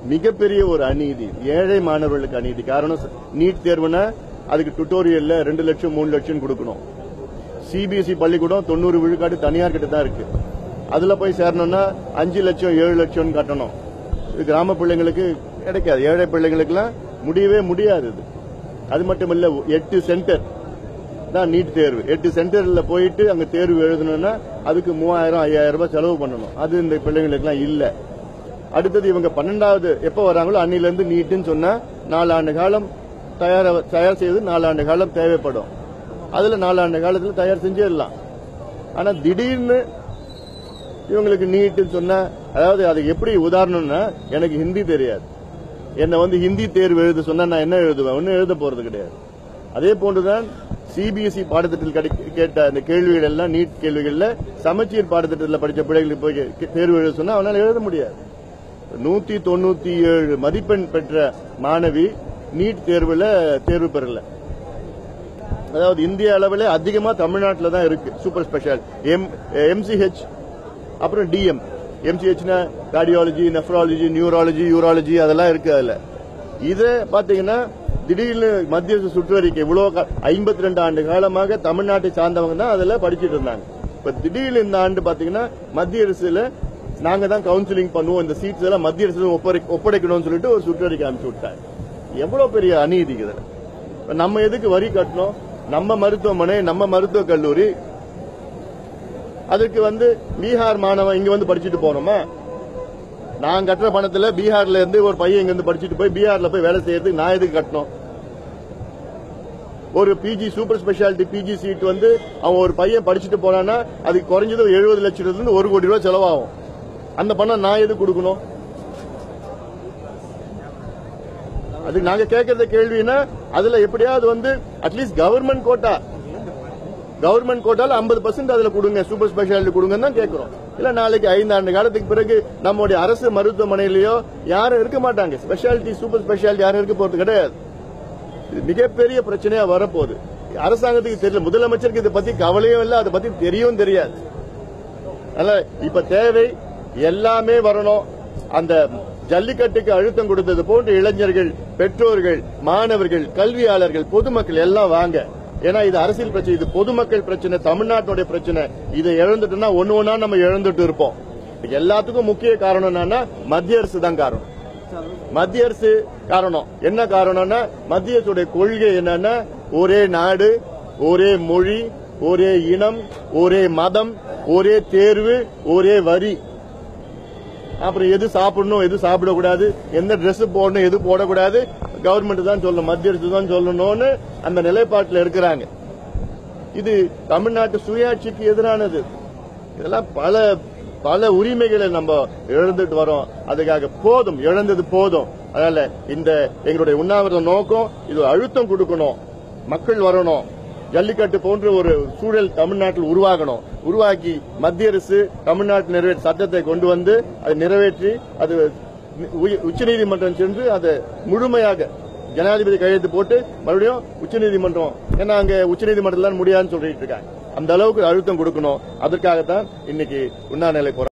மிகப்பெரிய ஒரு அநீதி, ஏழை மாணவர்களுக்கு அநீதி. காரணம், நீட் தேர்வுனா அதுக்கு டுட்டோரியல்ல 2 லட்சம் 3 லட்சம் கொடுக்கணும். சிபிஎஸ்இ பள்ளிக்கூடம் 90 விழுக்காடு தனியார் கிட்ட தான் இருக்கு. அதுல போய் சேரணும்னா 5 லட்சம் 7 லட்சம் கட்டணும். இது கிராம பிள்ளைங்களுக்கு கிடைக்காது. ஏழை பிள்ளைங்களுக்குலாம் முடியவே முடியாது. அது மட்டும் இல்ல, 8 சென்டர் தான் நீட் தேர்வு. 8 சென்டர்ல போயிட்டு அங்க தேர்வு எழுதணும்னா அதுக்கு 3000 5000 ரூபாய் செலவு பண்ணணும். அது இந்த பிள்ளைங்களுக்குலாம் இல்ல. அடுத்தது இவங்க 12வது எப்ப வராங்களோ அன்னில இருந்து நீட்டுன்னு சொன்னா 4 ஆண்டு காலம் தயார் செய்து 4 ஆண்டு காலம் தேவைப்படும். அதுல 4 ஆண்டு காலத்துல தயார் செஞ்சிடலாம். ஆனா திடீர்னு இவங்களுக்கு நீட்டுன்னு சொன்னா, அதாவது அது எப்படி உதாரணம்னா, எனக்கு ஹிந்தி தெரியாது, என்ன ஹிந்தி தேர்வு எழுத சொன்னா நான் என்ன எழுதுவேன்? ஒன்னும் எழுத போறது கிடையாது. அதே போன்றுதான் சிபிஎஸ்இ பாடத்திட்டத்தில் கேட்ட அந்த கேள்விகள் எல்லாம் நீட் கேள்விகள்ல சமச்சீர் பாடத்திட்டத்தில் படிச்ச பிள்ளைகளுக்கு போய் தேர்வு எழுத சொன்னா அவனால எழுத முடியாது. 197 மதிப்பெண் பெற்ற மாணவி நீட் தேர்வுல தேர்வு பெறல. அதாவது இந்திய அளவில் அதிகமா தமிழ்நாட்டில் தான் இருக்கு சூப்பர் ஸ்பெஷல், எம்சிஹெச், அப்புறம் டிஎம். எம்சிஹெச்னா கார்டியாலஜி, நெஃப்ராலஜி, நியூராலஜி, யூராலஜி அதெல்லாம் இருக்கு. அதுல இதை பாத்தீங்கன்னா திடீர்னு மத்திய அரசு சுற்றறிக்கை, இவ்வளவு 52 ஆண்டு காலமாக தமிழ்நாட்டை சார்ந்தவங்க தான் அதுல படிச்சுட்டு இருந்தாங்க. இப்ப திடீர்னு இந்த ஆண்டு பாத்தீங்கன்னா மத்திய அரசுல நாங்க தான் கவுன்சிலிங் பண்ணுவோம், இந்த சீட்ஸ் எல்லாம் மத்திய அரசு ஒப்படைக்கணும்னு சொல்லிட்டு ஒரு சுற்றறிக்கை அனுப்பிச்சு விட்டாங்க. எவ்வளவு பெரிய அநீதி இதுல. நம்ம எதுக்கு வரி கட்டணும்? நம்ம மருத்துவமனை, நம்ம மருத்துவக் கல்லூரி, அதுக்கு பீகார் மாணவன் இங்க படிச்சுட்டு போறோமா? நான் கட்டுற பணத்துல பீகார்ல இருந்து ஒரு பையன் இங்க படிச்சுட்டு போய் பீகார்ல போய் வேலை செய்யறதுக்கு நான் எதுக்கு கட்டணும்? ஒரு PG super speciality PG seat அவன் ஒரு பையன் படிச்சுட்டு போறான்னா அதுக்கு குறைஞ்சது 70 லட்சத்துல இருந்து 1 கோடி ரூபாய் செலவாகும். அந்த பணம் நான் எதுக்கு கொடுக்கணும்? அதுக்கு நாங்க கேட்கறது கேள்வினா, அதுல எப்படியாவது அட்லீஸ்ட் கவர்மெண்ட் கோட்டால 50% அதுல கொடுங்க, சூப்பர் ஸ்பெஷாலிட்டி கொடுங்கன்னு தான் கேட்கிறோம். இல்ல நாளைக்கு 5 ஆண்டு காலத்துக்கு பிறகு நம்முடைய அரசு மருத்துவமனையிலயோ யாரும் இருக்க மாட்டாங்க, ஸ்பெஷாலிட்டி சூப்பர் ஸ்பெஷாலிட்டி யாரும் இருக்க போறது கிடையாது. மிகப்பெரிய பிரச்சனையா வரப்போகுது. அரசாங்கத்துக்கு தெரியல, முதலமைச்சருக்கு இதை பத்தி கவலையும் இல்லை, அதை பத்தி தெரியவும் தெரியாது. அதனால இப்ப தேவை எல்லாமே வரணும். அந்த ஜல்லிக்கட்டுக்கு அழுத்தம் கொடுத்தது போன்ற இளைஞர்கள், பெற்றோர்கள், மாணவர்கள், கல்வியாளர்கள், பொதுமக்கள் எல்லாம் வாங்க. ஏன்னா இது அரசியல் பிரச்சனை, இது பொதுமக்கள் பிரச்சனை, தமிழ்நாட்டுடைய பிரச்சனை. இதை இழந்துட்டோம்னா ஒன்னா நம்ம இழந்துட்டு இருப்போம். எல்லாத்துக்கும் முக்கிய காரணம் என்னன்னா மத்திய அரசு தான் காரணம். மத்திய அரசு காரணம் என்ன காரணம்னா, மத்திய அரசுடைய கொள்கை என்னன்னா, ஒரே நாடு, ஒரே மொழி, ஒரே இனம், ஒரே மதம், ஒரே தேர்வு, ஒரே வரி. அப்புறம் எது சாப்பிடணும், எது சாப்பிடக்கூடாது, எந்த டிரெஸ் போடணும், எது போடக்கூடாது கவர்மெண்ட் தான் சொல்லணும், மத்திய அரசு தான் சொல்லணும்னு அந்த நிலைப்பாட்டில் இருக்கிறாங்க. இது தமிழ்நாட்டு சுயாட்சிக்கு எதிரானது. இதெல்லாம் பல உரிமைகளை நம்ம இழந்துட்டு வரோம். அதுக்காக போதும், இழந்தது போதும். அதனால இந்த எங்களுடைய உண்ணாவிரத நோக்கம், இது அழுத்தம் கொடுக்கணும், மக்கள் வரணும், ஜல்லிக்கட்டு போன்ற ஒரு சூழல் தமிழ்நாட்டில் உருவாகணும். உருவாக்கி மத்திய அரசு தமிழ்நாட்டு நிறைவேற்ற சட்டத்தை கொண்டு அதை நிறைவேற்றி அது உச்சநீதிமன்றம் சென்று அதை முழுமையாக ஜனாதிபதி கையெழுத்து போட்டு மறுபடியும் உச்சநீதிமன்றம், ஏன்னா அங்க உச்சநீதிமன்றத்தில் முடியாதுன்னு சொல்லிட்டு இருக்காங்க, அந்த அளவுக்கு அழுத்தம் கொடுக்கணும். அதற்காகத்தான் இன்னைக்கு உண்ணாநிலை போராட்டம்.